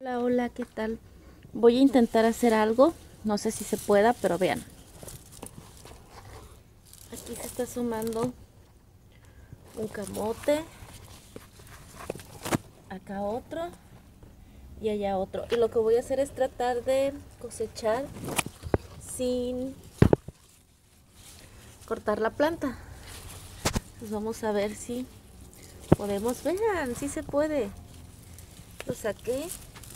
Hola, hola, ¿qué tal? Voy a intentar hacer algo, no sé si se pueda, pero vean. Aquí se está asomando un camote, acá otro y allá otro. Y lo que voy a hacer es tratar de cosechar sin cortar la planta. Pues vamos a ver si podemos. Vean, sí se puede. Lo saqué.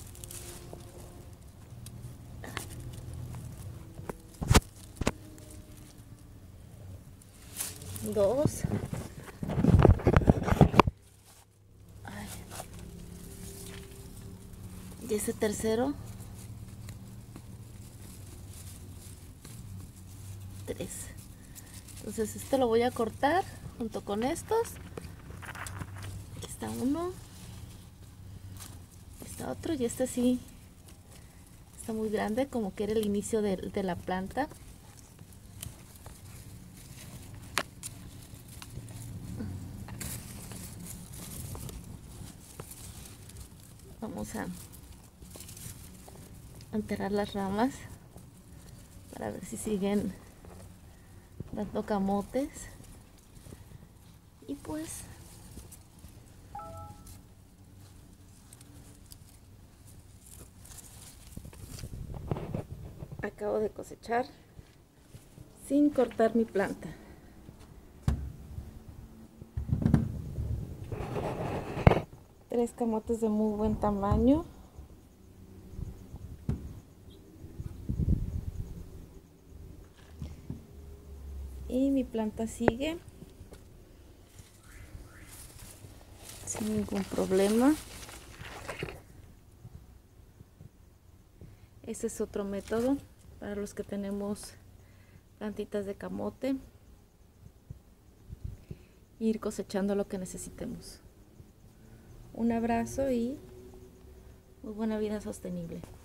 Dos. Ay. Y ese tercero. Tres. Entonces este lo voy a cortar junto con estos. Aquí está uno. Aquí está otro. Y este sí está muy grande, como que era el inicio de la planta. Vamos a enterrar las ramas para ver si siguen dando camotes. Y pues acabo de cosechar sin cortar mi planta. Tres camotes de muy buen tamaño. Y mi planta sigue sin ningún problema. Ese es otro método para los que tenemos plantitas de camote. Ir cosechando lo que necesitemos. Un abrazo y muy buena vida sostenible.